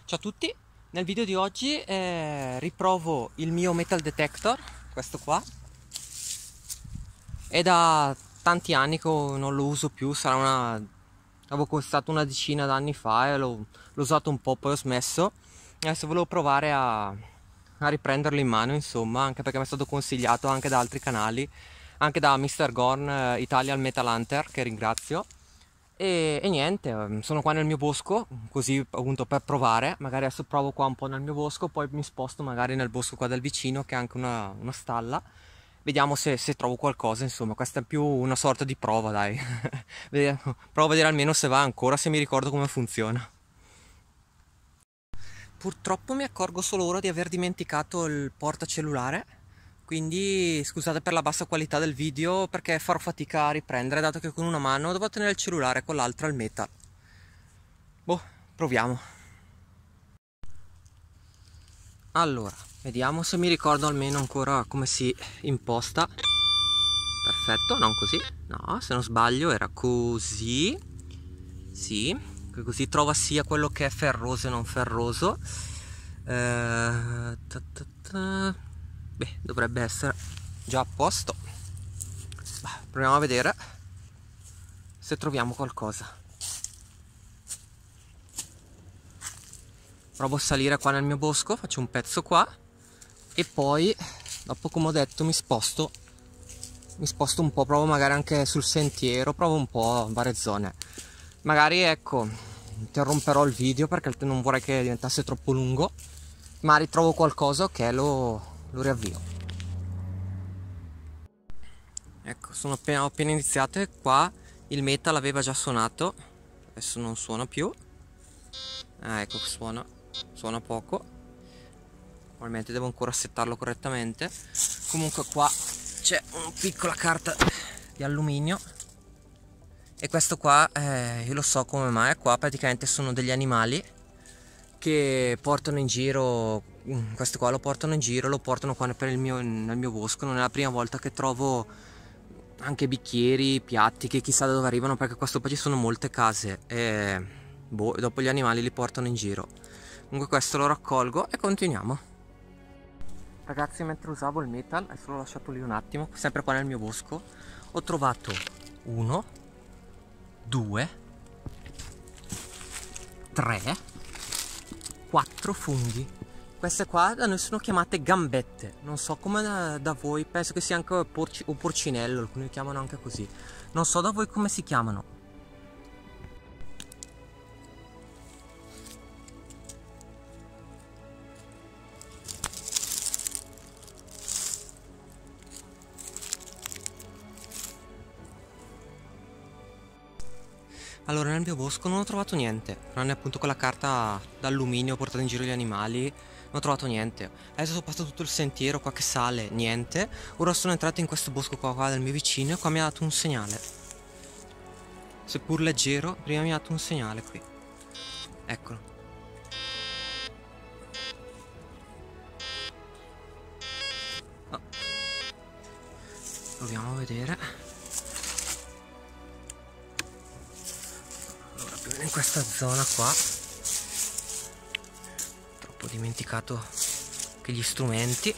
Ciao a tutti, nel video di oggi riprovo il mio metal detector, questo qua. È da tanti anni che non lo uso più, avevo costato una decina d'anni fa e l'ho usato un po', poi ho smesso. Adesso volevo provare a riprenderlo in mano, insomma, anche perché mi è stato consigliato anche da altri canali, anche da Mr. Gorn Italian Metal Hunter, che ringrazio. E niente, sono qua nel mio bosco, così appunto per provare. Magari adesso provo qua un po' nel mio bosco, poi mi sposto magari nel bosco qua del vicino, che è anche una stalla. Vediamo se trovo qualcosa, insomma, questa è più una sorta di prova, dai. Provo a vedere almeno se va ancora, se mi ricordo come funziona. Purtroppo mi accorgo solo ora di aver dimenticato il portacellulare, quindi scusate per la bassa qualità del video, perché farò fatica a riprendere, dato che con una mano devo tenere il cellulare, con l'altra il metal. Boh, proviamo. Allora, vediamo se mi ricordo almeno ancora come si imposta. Perfetto, non così. No, se non sbaglio era così. Sì, così trova sia quello che è ferroso e non ferroso. Beh, dovrebbe essere già a posto. Proviamo a vedere se troviamo qualcosa. Provo a salire qua nel mio bosco, faccio un pezzo qua e poi dopo, come ho detto, mi sposto un po', provo magari anche sul sentiero, provo un po' in varie zone. Magari, ecco, interromperò il video perché non vorrei che diventasse troppo lungo, ma ritrovo qualcosa, ok, lo riavvio. Ecco, ho appena iniziato e qua il metal aveva già suonato, adesso non suona più. Ecco che suona poco, probabilmente devo ancora settarlo correttamente. Comunque qua c'è una piccola carta di alluminio e questo qua io lo so come mai. Qua praticamente sono degli animali che portano in giro, questo qua lo portano in giro, lo portano qua nel mio bosco. Non è la prima volta che trovo anche bicchieri, piatti che chissà da dove arrivano, perché qua sopra ci sono molte case e boh, dopo gli animali li portano in giro. Comunque questo lo raccolgo e continuiamo. Ragazzi, mentre usavo il metal, adesso l'ho lasciato lì un attimo, sempre qua nel mio bosco, ho trovato 1, 2, 3, 4 funghi. Queste qua da noi sono chiamate gambette, non so come da voi, penso che sia anche o porcinello, alcuni li chiamano anche così. Non so da voi come si chiamano. Allora, nel mio bosco non ho trovato niente, tranne appunto quella carta d'alluminio portata in giro gli animali, non ho trovato niente. Adesso sono passato tutto il sentiero qua che sale, niente. Ora sono entrato in questo bosco qua del mio vicino e qua mi ha dato un segnale. Seppur leggero, prima mi ha dato un segnale qui. Eccolo. Oh. Proviamo a vedere. In questa zona qua troppo dimenticato che gli strumenti.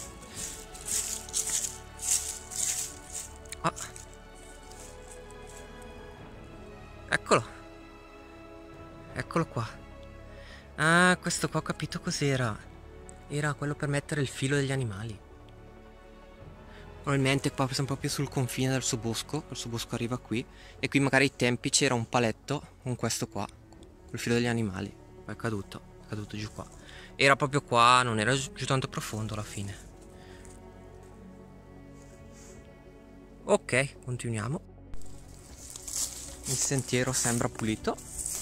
Eccolo qua. Ah, questo qua ho capito cos'era. Era quello per mettere il filo degli animali. Probabilmente qua siamo proprio sul confine del suo bosco. Il suo bosco arriva qui. E qui magari ai tempi c'era un paletto con questo qua, col filo degli animali. Poi è caduto giù qua. Era proprio qua, non era giù tanto profondo alla fine. Ok, continuiamo. Il sentiero sembra pulito.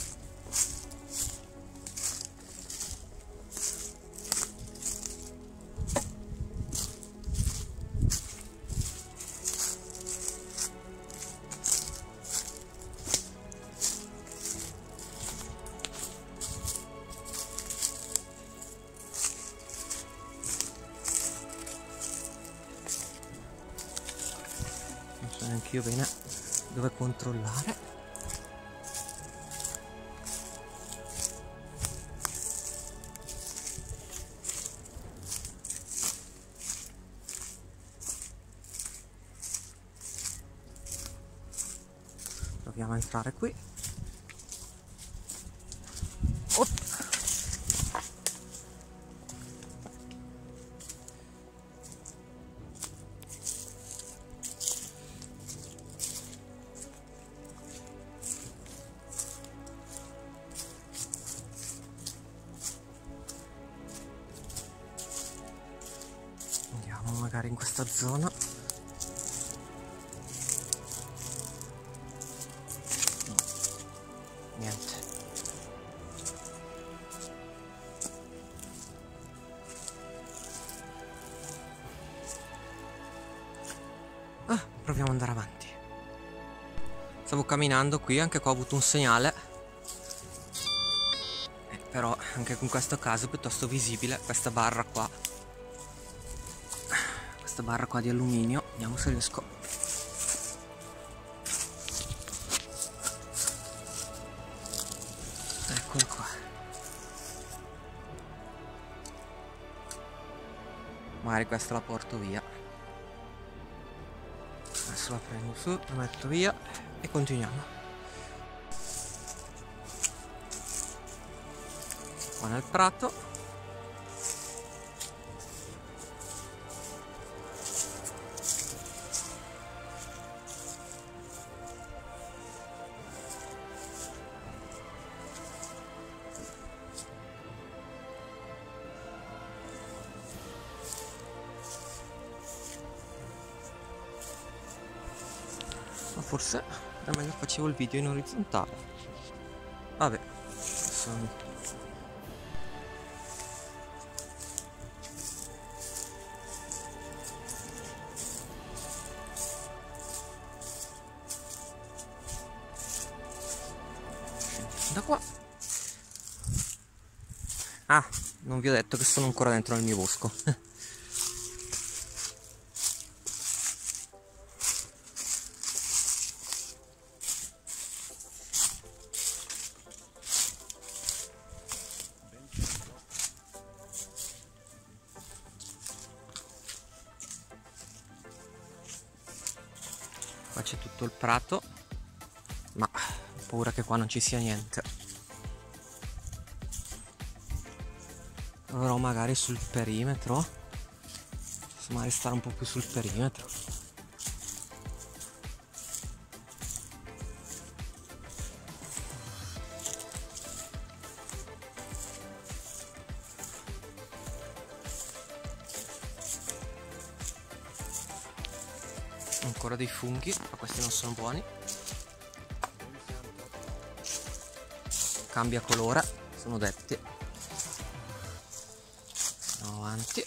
Neanche io bene dove controllare. proviamo a entrare qui. Oh. Andiamo magari in questa zona. No, niente. Proviamo ad andare avanti. Stavo camminando qui, anche qua ho avuto un segnale, però anche in questo caso è piuttosto visibile questa barra qua. Questa barra qua di alluminio, vediamo se riesco. Eccola qua. Magari questa la porto via. Adesso la prendo su, la metto via e continuiamo. Qua nel prato. Ma forse era meglio facevo il video in orizzontale. Vabbè, adesso... da qua. Ah, non vi ho detto che sono ancora dentro nel mio bosco. Qua c'è tutto il prato, ma ho paura che qua non ci sia niente. Proverò magari sul perimetro, magari stare un po' più sul perimetro. Ancora dei funghi, ma questi non sono buoni. Cambia colore, sono detti. Andiamo avanti.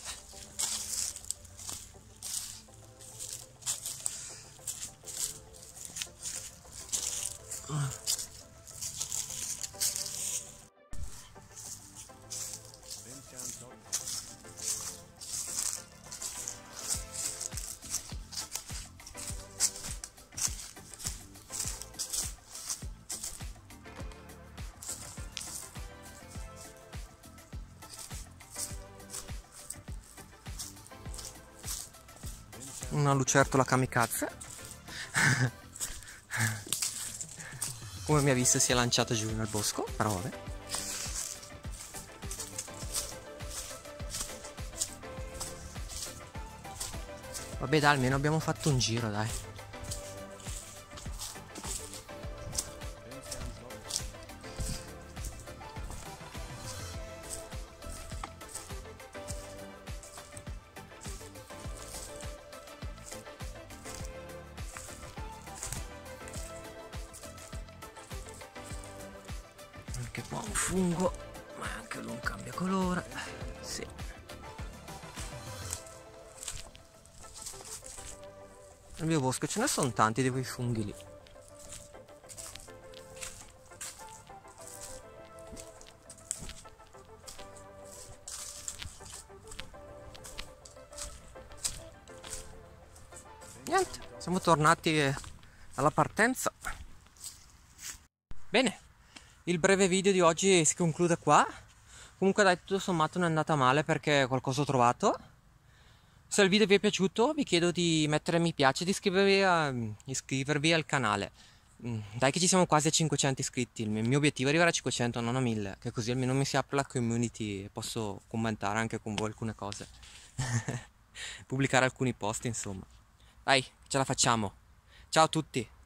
Una lucertola kamikaze. Come mi ha visto si è lanciato giù nel bosco, però vabbè. Vabbè dai, almeno abbiamo fatto un giro, dai. Anche qua un fungo, ma anche lui non cambia colore. Sì. Nel mio bosco ce ne sono tanti di quei funghi lì. Niente, siamo tornati alla partenza. Bene, il breve video di oggi si conclude qua. Comunque dai, tutto sommato non è andata male perché qualcosa ho trovato. Se il video vi è piaciuto vi chiedo di mettere mi piace e di iscrivervi al canale. Dai che ci siamo quasi a 500 iscritti. Il mio obiettivo è arrivare a 500, non a 1000. Che così almeno mi si apre la community e posso commentare anche con voi alcune cose. Pubblicare alcuni post, insomma. Dai, ce la facciamo. Ciao a tutti.